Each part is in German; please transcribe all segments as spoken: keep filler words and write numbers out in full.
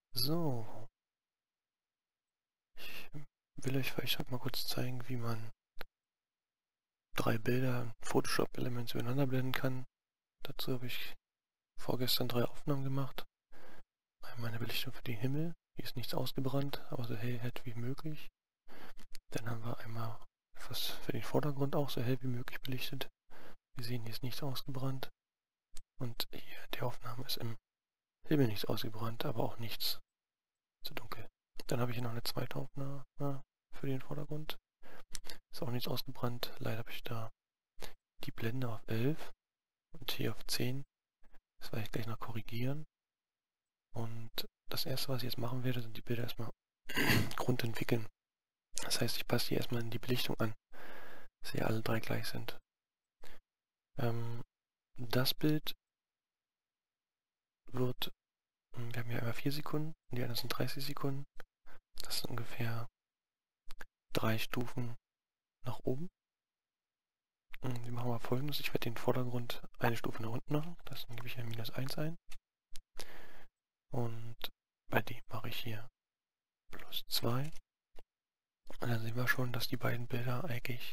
So, ich will euch vielleicht heute mal kurz zeigen, wie man drei Bilder in Photoshop Elements übereinander blenden kann. Dazu habe ich vorgestern drei Aufnahmen gemacht. Einmal eine Belichtung für den Himmel, hier ist nichts ausgebrannt, aber so hell wie möglich. Dann haben wir einmal etwas für den Vordergrund auch so hell wie möglich belichtet. Wir sehen, hier ist nichts ausgebrannt. Und hier die Aufnahme ist im Himmel nichts ausgebrannt, aber auch nichts zu dunkel. Dann habe ich hier noch eine zweite Aufnahme für den Vordergrund. Ist auch nichts ausgebrannt. Leider habe ich da die Blende auf elf und hier auf zehn. Das werde ich gleich noch korrigieren. Und das erste, was ich jetzt machen werde, sind die Bilder erstmal grundentwickeln. Das heißt, ich passe die erstmal in die Belichtung an, dass sie alle drei gleich sind. Ähm, das Bild wird, wir haben hier einmal vier Sekunden und die anderen sind dreißig Sekunden. Das sind ungefähr drei Stufen nach oben. Und wir machen mal Folgendes. Ich werde den Vordergrund eine Stufe nach unten machen. Das gebe ich hier minus eins ein. Und bei dem mache ich hier plus zwei. Und dann sehen wir schon, dass die beiden Bilder eigentlich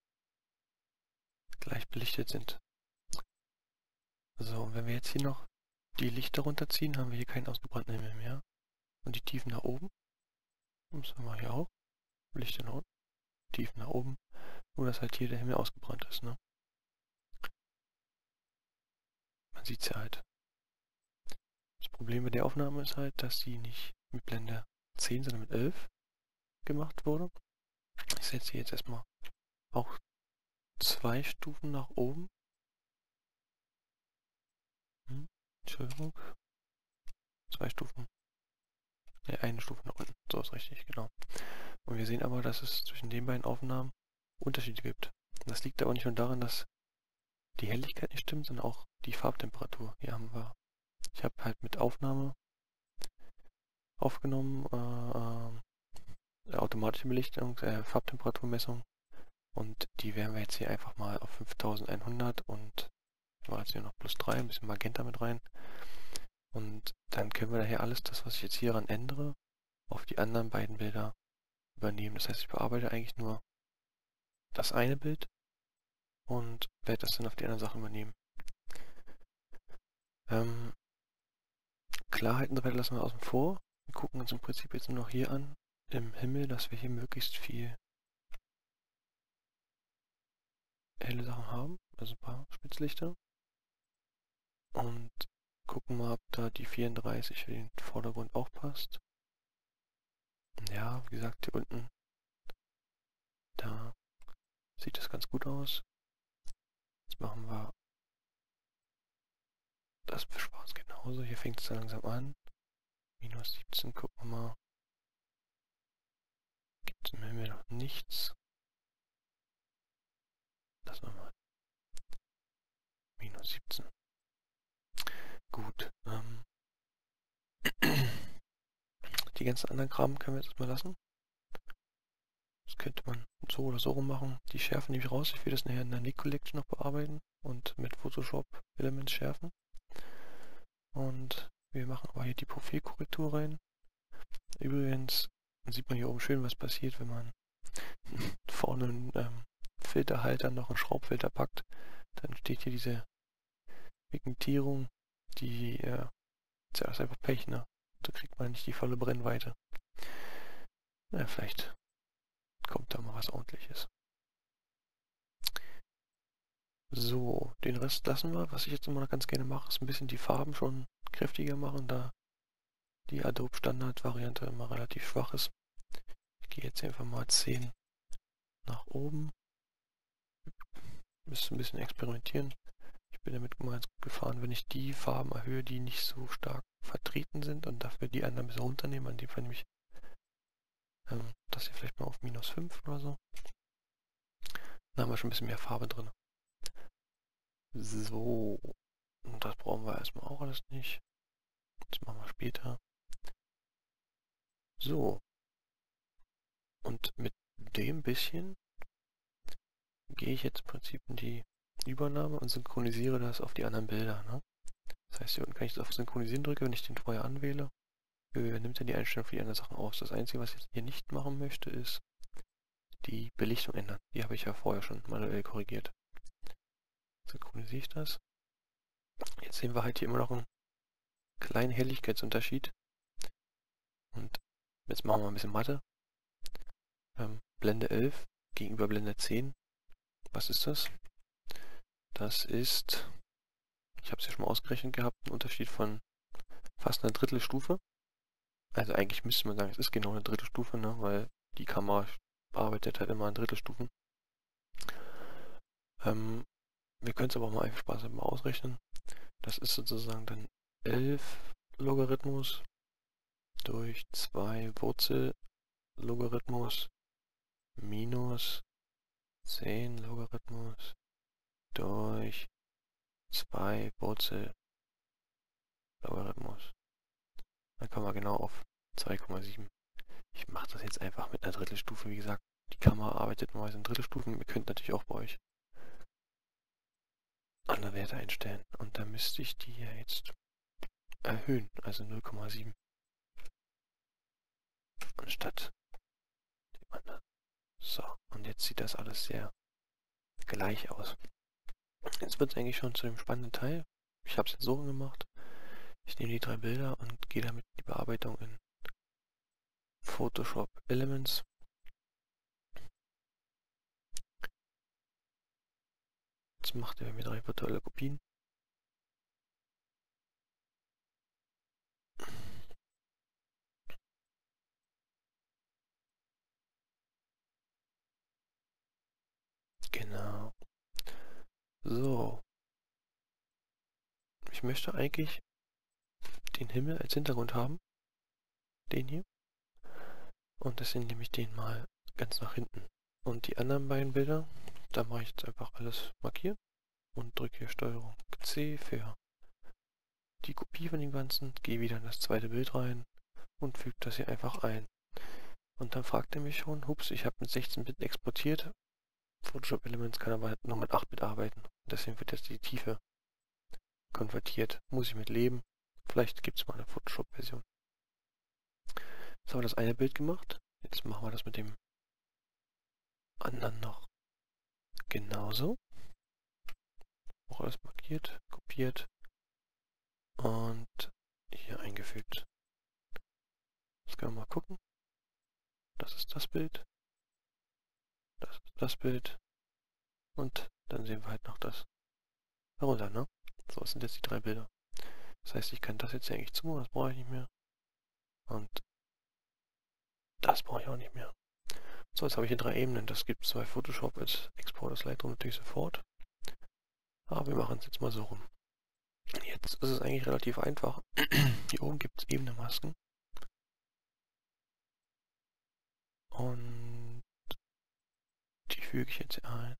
gleich belichtet sind. So, und wenn wir jetzt hier noch die Lichter runterziehen, haben wir hier keinen ausgebrannten Himmel mehr. Und die Tiefen nach oben. Das haben wir hier auch. Lichter nach unten, Tiefen nach oben. Nur, dass halt hier der Himmel ausgebrannt ist, ne? Man sieht es ja halt. Das Problem mit der Aufnahme ist halt, dass die nicht mit Blende zehn, sondern mit elf gemacht wurde. Ich setze jetzt erstmal auch zwei Stufen nach oben. Hm, Entschuldigung. Zwei Stufen. Ne, eine Stufe nach unten. So ist richtig, genau. Und wir sehen aber, dass es zwischen den beiden Aufnahmen Unterschiede gibt. Das liegt aber nicht nur daran, dass die Helligkeit nicht stimmt, sondern auch die Farbtemperatur. Hier haben wir, ich habe halt mit Aufnahme aufgenommen, äh, äh, automatische Belichtung, äh, Farbtemperaturmessung. Und die werden wir jetzt hier einfach mal auf fünftausendeinhundert und ich mache jetzt hier noch plus drei, ein bisschen Magenta mit rein. Und dann können wir daher alles das, was ich jetzt hieran ändere, auf die anderen beiden Bilder übernehmen. Das heißt, ich bearbeite eigentlich nur das eine Bild und werde das dann auf die anderen Sachen übernehmen. Ähm, Klarheit und so weiter lassen wir außen vor. Wir gucken uns im Prinzip jetzt nur noch hier an, im Himmel, dass wir hier möglichst viel helle Sachen haben, also ein paar Spitzlichter. Und gucken mal, ob da die vierunddreißig für den Vordergrund auch passt. Ja, wie gesagt, hier unten, da sieht das ganz gut aus. Jetzt machen wir das für Schwarz genauso. Hier fängt es dann langsam an. minus siebzehn, gucken wir mal. Gibt es im Himmel noch nichts. Lassen wir mal. minus siebzehn. Gut. Ähm die ganzen anderen Kram können wir jetzt erstmal lassen. Das könnte man so oder so rum machen. Die Schärfen nehme ich raus. Ich will das nachher in der Nik Collection noch bearbeiten und mit Photoshop Elements schärfen. Und wir machen aber hier die Profilkorrektur rein. Übrigens sieht man hier oben schön, was passiert, wenn man vorne einen ähm, Filterhalter noch einen Schraubfilter packt. Dann steht hier diese Vignettierung, die äh, ist ja einfach Pech, ne? Da kriegt man nicht die volle Brennweite. Na, vielleicht kommt da mal was Ordentliches. So, den Rest lassen wir. Was ich jetzt immer noch ganz gerne mache, ist ein bisschen die Farben schon kräftiger machen, da die Adobe Standard Variante immer relativ schwach ist. Ich gehe jetzt einfach mal zehn nach oben. Müsste ein bisschen experimentieren. Ich bin damit mal gefahren, wenn ich die Farben erhöhe, die nicht so stark vertreten sind und dafür die anderen ein bisschen runternehme, an dem Fall nämlich ähm, das hier vielleicht mal auf minus fünf oder so. Dann haben wir schon ein bisschen mehr Farbe drin. So, und das brauchen wir erstmal auch alles nicht. Das machen wir später. So, und mit dem bisschen gehe ich jetzt im Prinzip in die Übernahme und synchronisiere das auf die anderen Bilder. Ne? Das heißt, hier unten kann ich das auf Synchronisieren drücken, wenn ich den vorher anwähle. Nimmt er die Einstellung für die anderen Sachen aus. Das Einzige, was ich jetzt hier nicht machen möchte, ist die Belichtung ändern. Die habe ich ja vorher schon manuell korrigiert. Synchronisiere ich das. Jetzt sehen wir halt hier immer noch einen kleinen Helligkeitsunterschied. Und jetzt machen wir ein bisschen Mathe. Ähm, Blende elf gegenüber Blende zehn. Was ist das? Das ist, ich habe es ja schon mal ausgerechnet gehabt, ein Unterschied von fast einer Drittelstufe. Also eigentlich müsste man sagen, es ist genau eine Drittelstufe, ne? Weil die Kamera arbeitet halt immer in Drittelstufen. Ähm, wir können es aber auch mal einfach spaßhalber mal ausrechnen. Das ist sozusagen dann elf Logarithmus durch zwei Wurzel Logarithmus minus zehn Logarithmus durch zwei Wurzel Logarithmus. Dann kommen wir genau auf zwei Komma sieben. Ich mache das jetzt einfach mit einer Drittelstufe. Wie gesagt, die Kamera arbeitet normalerweise in Drittelstufen. Ihr könnt natürlich auch bei euch andere Werte einstellen. Und da müsste ich die ja jetzt erhöhen, also null Komma sieben. Anstatt dem anderen. So, und jetzt sieht das alles sehr gleich aus. Jetzt wird es eigentlich schon zu dem spannenden Teil. Ich habe es jetzt so gemacht. Ich nehme die drei Bilder und gehe damit in die Bearbeitung in Photoshop Elements. Jetzt macht er mir drei virtuelle Kopien. Genau. So. Ich möchte eigentlich den Himmel als Hintergrund haben. Den hier. Und deswegen nehme ich den mal ganz nach hinten. Und die anderen beiden Bilder, da mache ich jetzt einfach alles markieren und drücke hier Steuerung C für die Kopie von dem Ganzen, gehe wieder in das zweite Bild rein und füge das hier einfach ein. Und dann fragt er mich schon, hups, ich habe mit sechzehn Bit exportiert. Photoshop Elements kann aber halt nur mit acht Bit arbeiten. Deswegen wird jetzt die Tiefe konvertiert. Muss ich mit leben. Vielleicht gibt es mal eine Photoshop-Version. Jetzt haben wir das eine Bild gemacht. Jetzt machen wir das mit dem anderen noch genauso. Auch alles markiert, kopiert und hier eingefügt. Jetzt können wir mal gucken. Das ist das Bild. Das ist das Bild. Und dann sehen wir halt noch das darunter, ne? So, das sind jetzt die drei Bilder. Das heißt, ich kann das jetzt eigentlich zu, das brauche ich nicht mehr. Und das brauche ich auch nicht mehr. So, jetzt habe ich hier drei Ebenen. Das gibt es bei Photoshop als Export aus Lightroom natürlich sofort. Aber wir machen es jetzt mal so rum. Jetzt ist es eigentlich relativ einfach. Hier oben gibt es Ebenenmasken. Und die füge ich jetzt hier ein.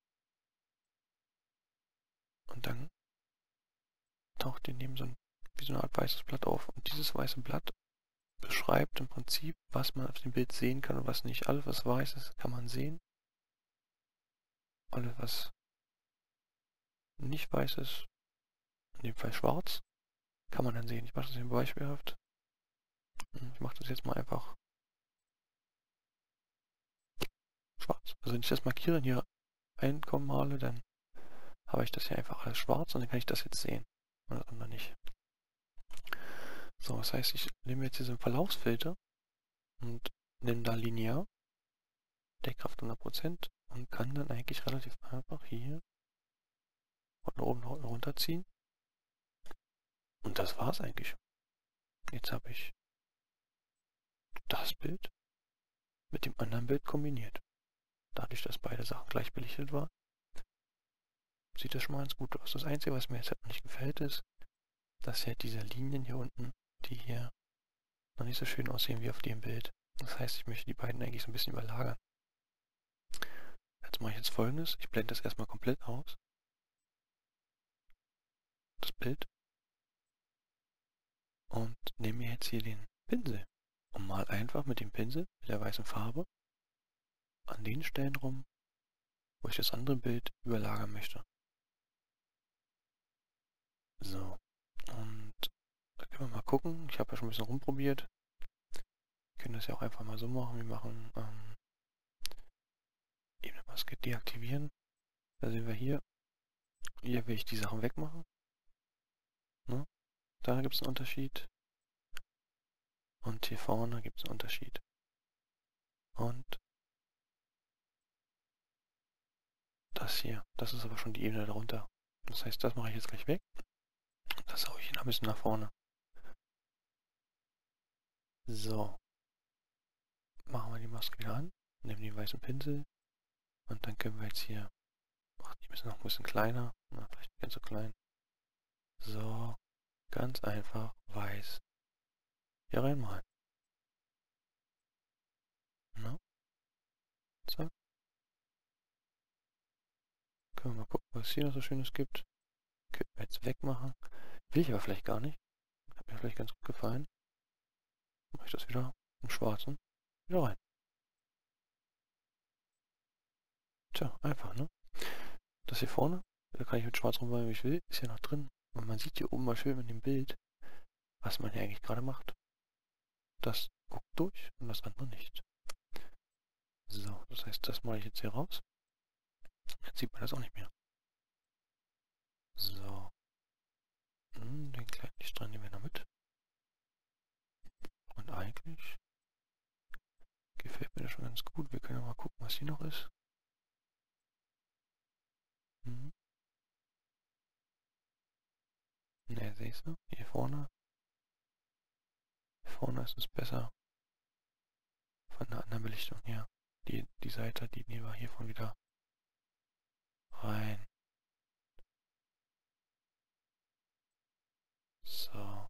Und dann taucht die neben so ein, wie so eine Art weißes Blatt auf. Und dieses weiße Blatt beschreibt im Prinzip, was man auf dem Bild sehen kann und was nicht. Alles, was weiß ist, kann man sehen. Alles, was nicht weiß ist, in dem Fall schwarz, kann man dann sehen. Ich mache das hier beispielhaft. Ich mache das jetzt mal einfach schwarz. Also wenn ich das markiere, hier einkommen male, dann habe ich das hier einfach alles schwarz und dann kann ich das jetzt sehen. Und das andere nicht. So, das heißt, ich nehme jetzt diesen Verlaufsfilter und nehme da linear, Deckkraft hundert Prozent und kann dann eigentlich relativ einfach hier von oben nach unten runterziehen. Und das war's eigentlich. Jetzt habe ich das Bild mit dem anderen Bild kombiniert. Dadurch, dass beide Sachen gleich belichtet waren, sieht das schon mal ganz gut aus. Das Einzige, was mir jetzt halt nicht gefällt, ist, dass ja diese Linien hier unten, die hier noch nicht so schön aussehen wie auf dem Bild. Das heißt, ich möchte die beiden eigentlich so ein bisschen überlagern. Jetzt mache ich jetzt Folgendes. Ich blende das erstmal komplett aus. Das Bild. Und nehme mir jetzt hier den Pinsel. Und mal einfach mit dem Pinsel, mit der weißen Farbe, an den Stellen rum, wo ich das andere Bild überlagern möchte. So. Und da können wir mal gucken. Ich habe ja schon ein bisschen rumprobiert. können das ja auch einfach mal so machen. Wir machen ähm, eben eine Maske deaktivieren. Da sehen wir hier. Hier will ich die Sachen wegmachen. Ne? Da gibt es einen Unterschied. Und hier vorne gibt es einen Unterschied. Und das hier, das ist aber schon die Ebene darunter. Das heißt, das mache ich jetzt gleich weg. Das haue ich ein bisschen nach vorne. So. Machen wir die Maske wieder an. Nehmen den weißen Pinsel. Und dann können wir jetzt hier, ach, die müssen noch ein bisschen kleiner. Na, vielleicht nicht ganz so klein. So. Ganz einfach weiß hier reinmalen. Na? So. Können wir mal gucken, was es hier noch so Schönes gibt. Können wir jetzt wegmachen. Will ich aber vielleicht gar nicht. Hat mir vielleicht ganz gut gefallen. Mache ich das wieder im Schwarzen. Wieder rein. Tja, einfach, ne? Das hier vorne, da kann ich mit Schwarz rummalen, wie ich will, ist ja noch drin. Und man sieht hier oben mal schön in dem Bild, was man hier eigentlich gerade macht. Das guckt durch und das andere nicht. So, das heißt, das mache ich jetzt hier raus. Jetzt sieht man das auch nicht mehr. So. Hm, den kleinen Lichtstrahl nehmen wir noch mit. Und eigentlich gefällt mir das schon ganz gut. Wir können ja mal gucken, was hier noch ist. Hm. Ne, siehst du? Hier vorne. Hier vorne ist es besser. Von der anderen Belichtung her. Die, die Seite, die nehmen wir hiervon wieder rein. So.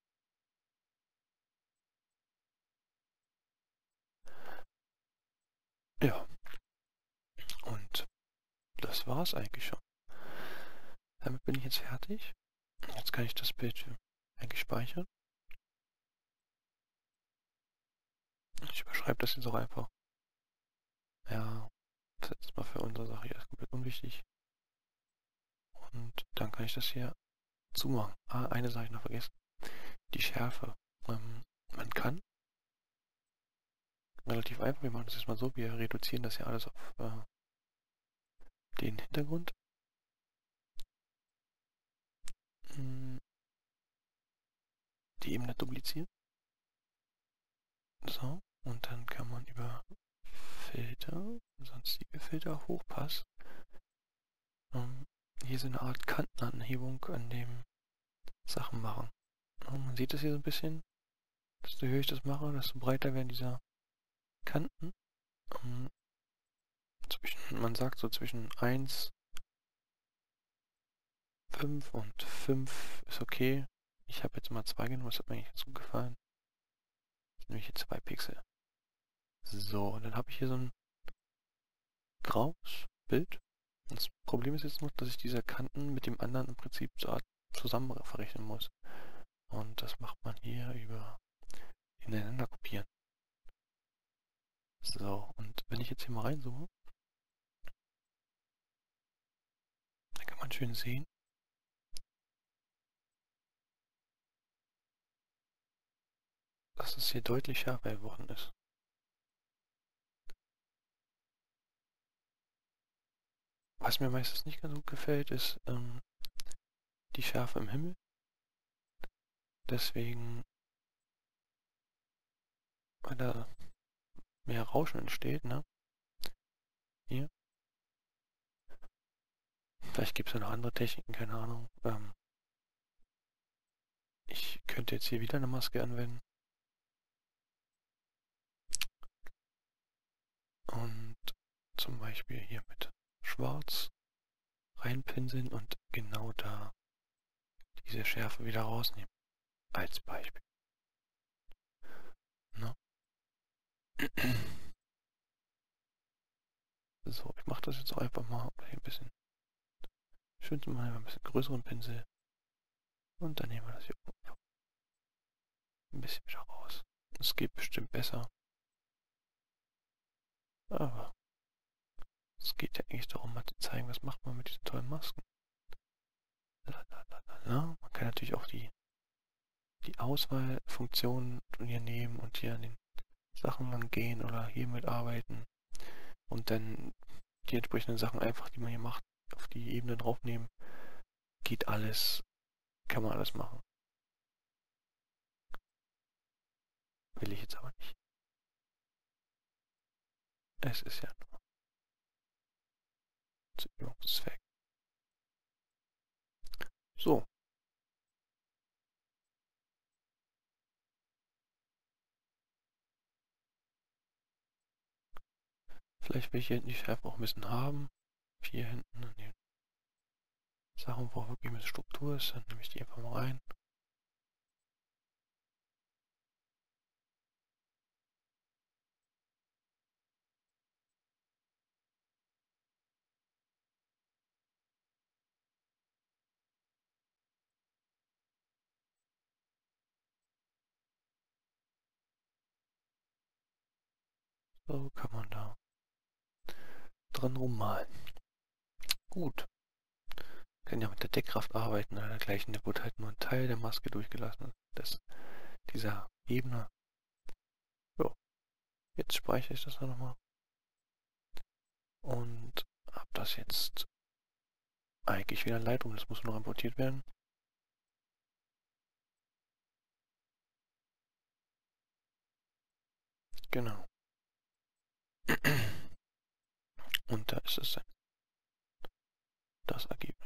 Ja. Und das war's eigentlich schon. Damit bin ich jetzt fertig. Jetzt kann ich das Bild eigentlich speichern. Ich überschreibe das jetzt auch einfach. Ja, das ist mal für unsere Sache hier komplett unwichtig. Und dann kann ich das hier zumachen. Ah, eine Sache noch vergessen. Die Schärfe. Ähm, man kann relativ einfach, wir machen das jetzt mal so, wir reduzieren das ja alles auf äh, den Hintergrund. Hm, die Ebene duplizieren. So, und dann kann man über Filter, sonstige Filter, Hochpass, ähm, hier so eine Art Kantenanhebung an dem Sachen machen. Und man sieht das hier so ein bisschen. Desto höher ich das mache, desto breiter werden diese Kanten. Ähm, zwischen, man sagt so zwischen eins, fünf und fünf ist okay. Ich habe jetzt mal zwei genommen, das hat mir eigentlich ganz gut gefallen. Jetzt nehme ich hier zwei Pixel. So, und dann habe ich hier so ein graues Bild. Und das Problem ist jetzt noch, dass ich diese Kanten mit dem anderen im Prinzip so zusammen verrechnen muss. Und das macht man hier über ineinander kopieren. So, und wenn ich jetzt hier mal reinzoome, dann kann man schön sehen, dass es hier deutlich schärfer geworden ist. Was mir meistens nicht ganz gut gefällt, ist ähm, die Schärfe im Himmel. Deswegen, weil da mehr Rauschen entsteht, ne? Hier. Vielleicht gibt es ja noch andere Techniken, keine Ahnung. Ähm, ich könnte jetzt hier wieder eine Maske anwenden. Und zum Beispiel hier mit Schwarz reinpinseln und genau da diese Schärfe wieder rausnehmen. Als Beispiel. Ne? So, ich mache das jetzt auch einfach mal ein bisschen schön zu machen, ein bisschen größeren Pinsel. Und dann nehmen wir das hier ein bisschen wieder raus. Es geht bestimmt besser. Aber es geht ja eigentlich darum, mal zu zeigen, was macht man mit diesen tollen Masken. Lalalala. Man kann natürlich auch die, die Auswahlfunktion hier nehmen und hier an den Sachen lang gehen oder hier mitarbeiten und dann die entsprechenden Sachen einfach, die man hier macht, auf die Ebene draufnehmen. Geht alles, kann man alles machen. Will ich jetzt aber nicht. Es ist ja nur zu Übungszweck. So. Vielleicht will ich hier die Schärfe auch ein bisschen haben. Hier hinten an den Sachen, wo wirklich eine Struktur ist, dann nehme ich die einfach mal rein. So kann man da dran rummalen. Gut. Kann ja mit der Deckkraft arbeiten oder dergleichen. Da wird halt nur ein Teil der Maske durchgelassen. Das, dieser Ebene. So. Jetzt speichere ich das nochmal. Und habe das jetzt eigentlich wieder in Lightroom. Das muss nur importiert werden. Genau. Und da ist es dann. Das ergibt.